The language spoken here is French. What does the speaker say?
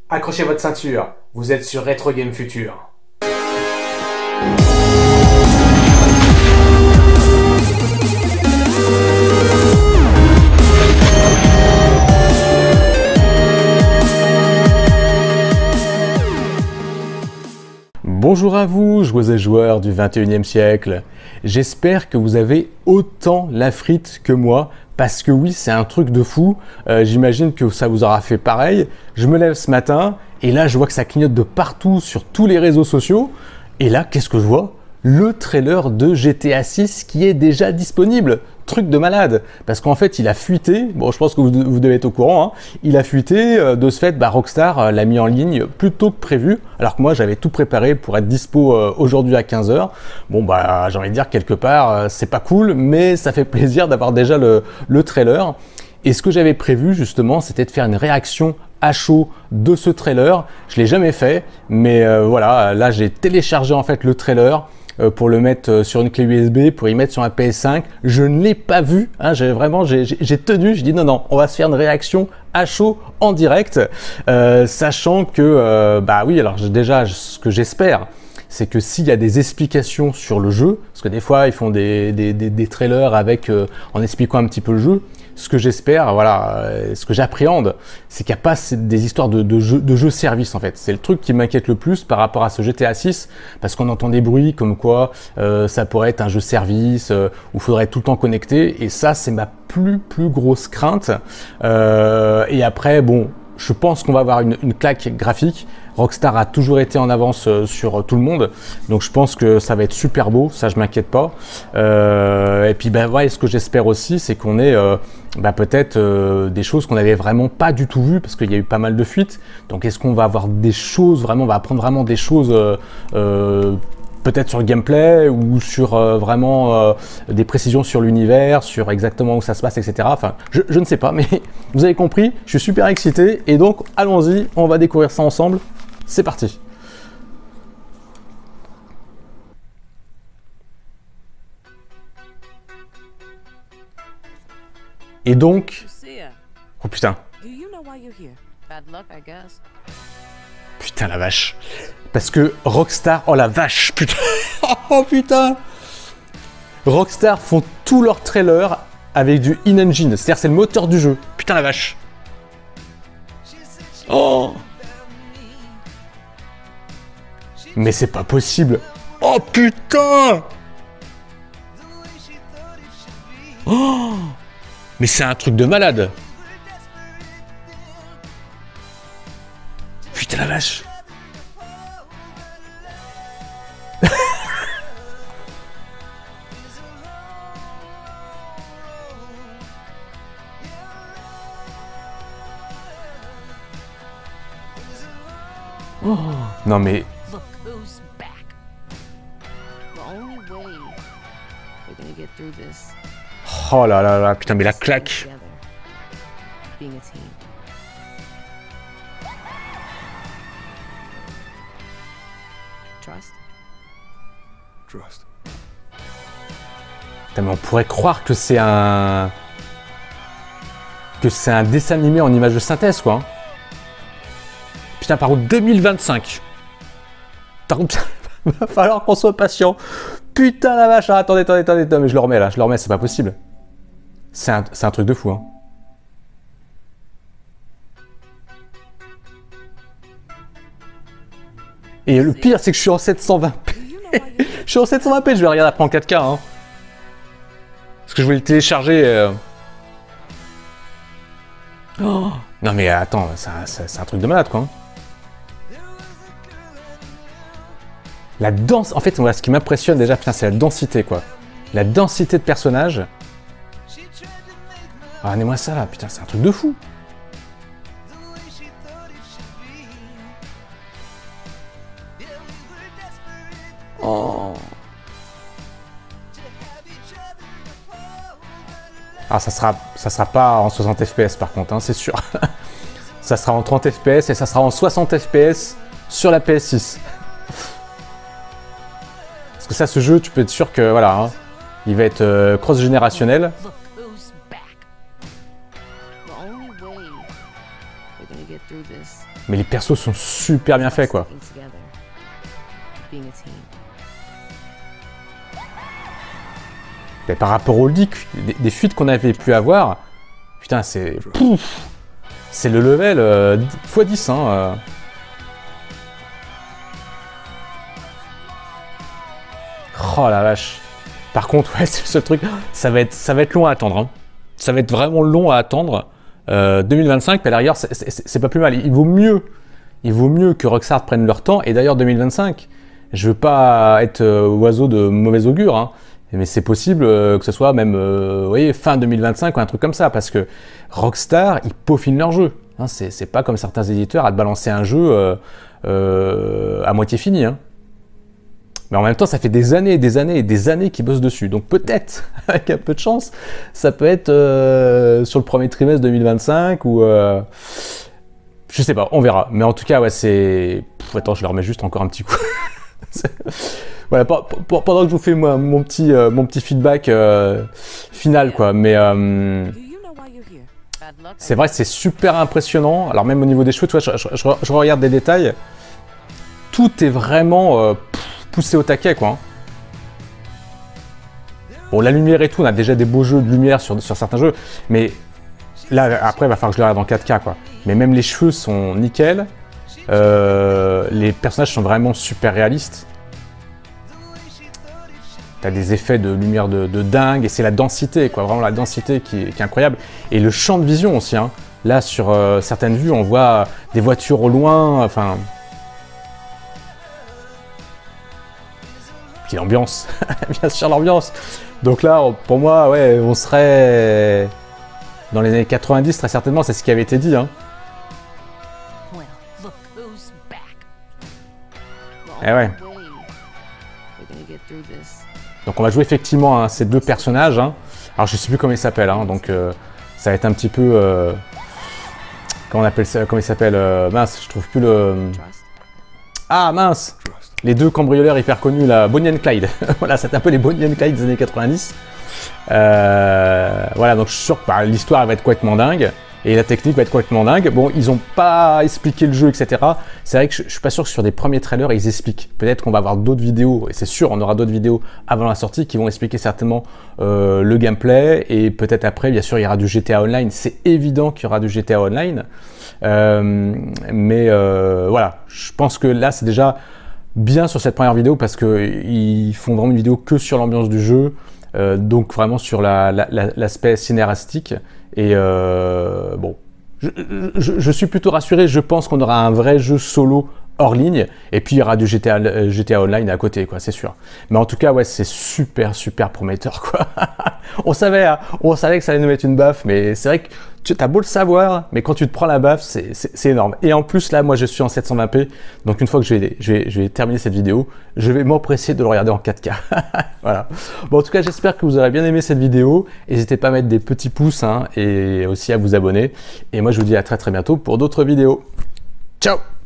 Accrochez votre ceinture, vous êtes sur Retro Game Future. Bonjour à vous, joueuses et joueurs du 21e siècle. J'espère que vous avez autant la frite que moi, parce que oui, c'est un truc de fou. J'imagine que ça vous aura fait pareil. Je me lève ce matin, et là, je vois que ça clignote de partout sur tous les réseaux sociaux. Et là, qu'est-ce que je vois? Le trailer de GTA 6 qui est déjà disponible. Truc de malade, parce qu'en fait il a fuité, bon je pense que vous devez être au courant, hein. Il a fuité, de ce fait Rockstar l'a mis en ligne plus tôt que prévu, alors que moi j'avais tout préparé pour être dispo aujourd'hui à 15 h. Bon j'ai envie de dire quelque part, c'est pas cool, mais ça fait plaisir d'avoir déjà le trailer. Et ce que j'avais prévu justement, c'était de faire une réaction à chaud de ce trailer. Je l'ai jamais fait, mais voilà, là j'ai téléchargé en fait le trailer pour le mettre sur une clé USB, pour y mettre sur un PS5. Je ne l'ai pas vu, hein, j'ai tenu, je dis non, on va se faire une réaction à chaud en direct, sachant que, oui, alors déjà, ce que j'espère, c'est que s'il y a des explications sur le jeu, parce que des fois ils font des trailers avec, en expliquant un petit peu le jeu, ce que j'espère, voilà, ce que j'appréhende, c'est qu'il n'y a pas des histoires de jeux service en fait. C'est le truc qui m'inquiète le plus par rapport à ce GTA 6, parce qu'on entend des bruits comme quoi ça pourrait être un jeu service, où il faudrait être tout le temps connecté, et ça c'est ma plus grosse crainte. Et après, bon, je pense qu'on va avoir une claque graphique. Rockstar a toujours été en avance sur tout le monde, donc je pense que ça va être super beau, ça je m'inquiète pas. Et puis ouais, ce que j'espère aussi, c'est qu'on ait peut-être des choses qu'on n'avait vraiment pas du tout vues, parce qu'il y a eu pas mal de fuites. Donc est-ce qu'on va avoir des choses vraiment, on va apprendre vraiment des choses peut-être sur le gameplay ou sur vraiment des précisions sur l'univers, sur exactement où ça se passe, etc. Enfin, je ne sais pas, mais vous avez compris, je suis super excité, et donc allons-y, on va découvrir ça ensemble. C'est parti. Et donc... Oh putain. Putain la vache. Parce que Rockstar... Oh la vache, putain. Oh putain. Rockstar font tous leurs trailers avec du in-engine. C'est-à-dire c'est le moteur du jeu. Putain la vache. Oh. Mais c'est pas possible. Oh putain. Oh. Mais c'est un truc de malade. Putain la vache. Oh. Non mais... Oh là là là, putain mais la claque. Putain, mais on pourrait croire que c'est un... dessin animé en image de synthèse quoi. Putain par contre 2025. Va falloir qu'on soit patient. Putain la vache, attendez, mais je le remets là, c'est pas possible. C'est un truc de fou, hein. Et le pire, c'est que je suis en 720p. Je suis en 720p, je vais regarder après en 4K, hein. Parce que je voulais le télécharger. Oh. Non mais attends, c'est un truc de malade, quoi. La danse, en fait, moi, ce qui m'impressionne déjà, putain, c'est la densité, quoi. La densité de personnages. Ah, regardez-moi ça, là, putain, c'est un truc de fou. Oh. Ah, ça sera pas en 60 FPS, par contre, hein, c'est sûr. Ça sera en 30 FPS et ça sera en 60 FPS sur la PS6. Parce que ça, ce jeu, tu peux être sûr que, voilà, hein, il va être cross-générationnel. Mais les persos sont super bien faits, quoi. Mais par rapport au leak, des fuites qu'on avait pu avoir, putain, c'est... C'est le level x10, hein. Oh la vache. Par contre, ouais, c'est le seul truc, ça va être long à attendre. Hein. Ça va être vraiment long à attendre. 2025, mais d'ailleurs, c'est pas plus mal. Il vaut mieux que Rockstar prenne leur temps. Et d'ailleurs, 2025, je veux pas être oiseau de mauvais augure, hein, mais c'est possible que ce soit même vous voyez, fin 2025 ou un truc comme ça, parce que Rockstar, ils peaufinent leur jeu. Hein, c'est pas comme certains éditeurs à te balancer un jeu à moitié fini. Hein. Mais en même temps, ça fait des années et des années et des années qu'ils bossent dessus. Donc peut-être, avec un peu de chance, ça peut être sur le premier trimestre 2025 ou... je sais pas, on verra. Mais en tout cas, ouais, c'est... Attends, je leur mets juste encore un petit coup. Voilà, pendant que je vous fais mon petit feedback final, quoi. Mais c'est vrai que c'est super impressionnant. Alors même au niveau des cheveux, tu vois, je regarde des détails. Tout est vraiment... poussé au taquet, quoi. Bon, la lumière et tout, on a déjà des beaux jeux de lumière sur certains jeux, mais là, après, il va falloir que je le regarde en 4K, quoi. Mais même les cheveux sont nickel, les personnages sont vraiment super réalistes. T'as des effets de lumière de dingue, et c'est la densité, quoi, vraiment la densité qui est incroyable. Et le champ de vision aussi, hein. Là, sur certaines vues, on voit des voitures au loin, enfin... Puis l'ambiance, bien sûr l'ambiance. Donc là, pour moi, ouais, on serait dans les années 90, très certainement, c'est ce qui avait été dit. Hein. Et ouais. Donc on va jouer effectivement hein, ces deux personnages. Hein. Alors je sais plus comment ils s'appellent, hein, donc ça va être un petit peu... comment on appelle ça? Comment il s'appelle mince, je trouve plus le... Ah mince! Les deux cambrioleurs hyper connus, là, Bonnie and Clyde. Voilà, c'est un peu les Bonnie and Clyde des années 90. Voilà, donc je suis sûr que bah, l'histoire va être complètement dingue. Et la technique va être complètement dingue. Bon, ils n'ont pas expliqué le jeu, etc. C'est vrai que je suis pas sûr que sur des premiers trailers, ils expliquent. Peut-être qu'on va avoir d'autres vidéos, et c'est sûr, on aura d'autres vidéos avant la sortie qui vont expliquer certainement le gameplay. Et peut-être après, bien sûr, il y aura du GTA Online. C'est évident qu'il y aura du GTA Online. Mais voilà, je pense que là, c'est déjà... bien sur cette première vidéo parce qu'ils font vraiment une vidéo que sur l'ambiance du jeu, donc vraiment sur l'aspect scénaristique. Et bon, je suis plutôt rassuré, je pense qu'on aura un vrai jeu solo hors ligne, et puis il y aura du GTA Online à côté, quoi, c'est sûr. Mais en tout cas, ouais, c'est super prometteur, quoi. on savait que ça allait nous mettre une baffe, mais c'est vrai que tu as beau le savoir, mais quand tu te prends la baffe, c'est énorme. Et en plus, là, moi, je suis en 720p, donc une fois que je vais terminer cette vidéo, je vais m'empresser de le regarder en 4K. Voilà. Bon, en tout cas, j'espère que vous aurez bien aimé cette vidéo. N'hésitez pas à mettre des petits pouces, hein, et aussi à vous abonner. Et moi, je vous dis à très bientôt pour d'autres vidéos. Ciao!